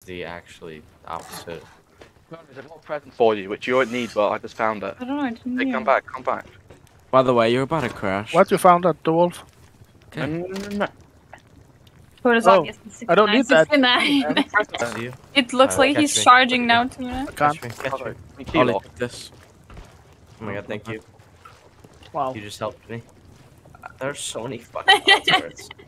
the actually opposite. No, there's a little present for you, which you won't need, but I just found it. I don't know. I didn't Hey, hear. come back, come back. By the way, you're about to crash. What you found at the wolf? Okay. No. Kurosaki is 69, I don't need that. 69. See you? It looks Alright, like he's catch me. charging now, Tuna. I can't. Catch me, catch me. Okay. Ollie, Kilo. take this. Oh my god, thank you. Wow. You just helped me. There's so many fucking turrets.